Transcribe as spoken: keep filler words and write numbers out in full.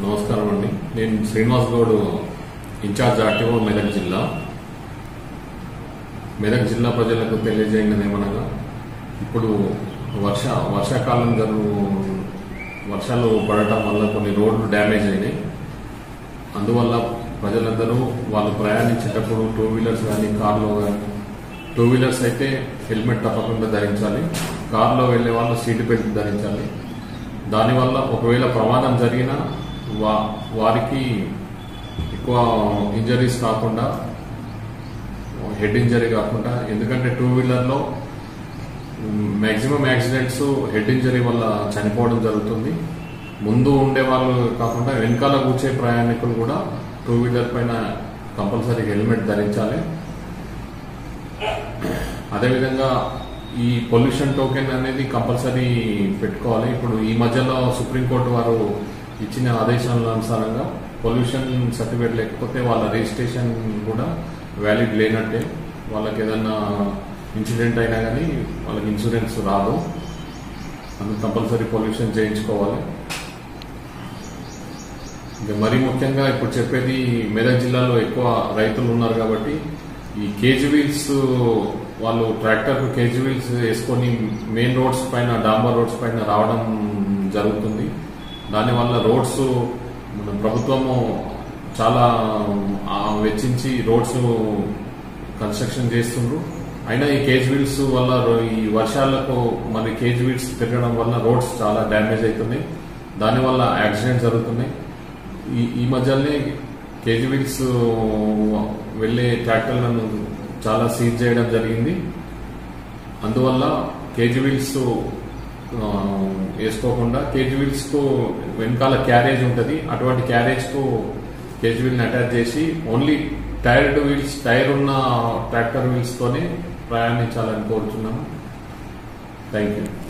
నమస్కారం అండి. నేను శ్రీనివాస్ గౌడ్, ఇన్ఛార్జ్ ఆర్టీఓ మెదక్ జిల్లా. మెదక్ జిల్లా ప్రజలకు తెలియజేయడం ఏమనగా, ఇప్పుడు వర్ష వర్షాకాలం జరుగు వర్షాలు పడటం వల్ల కొన్ని రోడ్లు డ్యామేజ్ అయినాయి. అందువల్ల ప్రజలందరూ వాళ్ళు ప్రయాణించేటప్పుడు టూ వీలర్స్ కానీ కార్లో కానీ, టూ వీలర్స్ అయితే హెల్మెట్ తప్పకుండా ధరించాలి, కార్లో వెళ్లే వాళ్ళు సీట్ బెల్ట్ ధరించాలి. దానివల్ల ఒకవేళ ప్రమాదం జరిగినా వా వారికి ఎక్కువ ఇంజరీస్ కాకుండా, హెడ్ ఇంజరీ కాకుండా, ఎందుకంటే టూ వీలర్లో మ్యాక్సిమం యాక్సిడెంట్స్ హెడ్ ఇంజరీ వల్ల చనిపోవడం జరుగుతుంది. ముందు ఉండే వాళ్ళు కాకుండా వెనకాల కూర్చే ప్రయాణికులు కూడా టూ వీలర్ పైన కంపల్సరీ హెల్మెట్ ధరించాలి. అదేవిధంగా ఈ పొల్యూషన్ టోకెన్ అనేది కంపల్సరీ పెట్టుకోవాలి. ఇప్పుడు ఈ మధ్యలో సుప్రీంకోర్టు వారు ఇచ్చిన ఆదేశాల అనుసారంగా పొల్యూషన్ సర్టిఫికేట్ లేకపోతే వాళ్ళ రిజిస్ట్రేషన్ కూడా వ్యాలిడ్ లేనట్టే. వాళ్ళకి ఏదన్నా ఇన్సిడెంట్ అయినా కానీ వాళ్ళకి ఇన్సూరెన్స్ రాదు. అందుకు కంపల్సరీ పొల్యూషన్ చేయించుకోవాలి. ఇంకా మరీ ముఖ్యంగా ఇప్పుడు చెప్పేది, మెదక్ జిల్లాలో ఎక్కువ రైతులు ఉన్నారు కాబట్టి ఈ కేజీ వీల్స్ వాళ్ళు ట్రాక్టర్ కేజీ వీల్స్ వేసుకొని మెయిన్ రోడ్స్ పైన, డాంబర్ రోడ్స్ పైన రావడం జరుగుతుంది. దానివల్ల రోడ్స్ మన ప్రభుత్వము చాలా వెచ్చించి రోడ్స్ కన్స్ట్రక్షన్ చేస్తుండ్రు. అయినా ఈ కేజ్ వీల్స్ వల్ల, ఈ వర్షాలకు మరి కేజ్ వీల్స్ తిరగడం వల్ల రోడ్స్ చాలా డ్యామేజ్ అవుతున్నాయి. దానివల్ల యాక్సిడెంట్ జరుగుతున్నాయి. ఈ ఈ మధ్యలోనే కేజీ వీల్స్ వెళ్లే ట్రాక్టర్లను చాలా సీజ్ చేయడం జరిగింది. అందువల్ల కేజీ వీల్స్ వేసుకోకుండా, కేజీ వీల్స్ కు వెనకాల క్యారేజ్ ఉంటుంది, అటువంటి క్యారేజ్ కు కేజీ వీల్ ని అటాచ్ చేసి ఓన్లీ టైర్డ్ వీల్స్, టైర్ ఉన్న ట్రాక్టర్ వీల్స్ తోనే ప్రయాణించాలని కోరుతున్నాను. Thank you.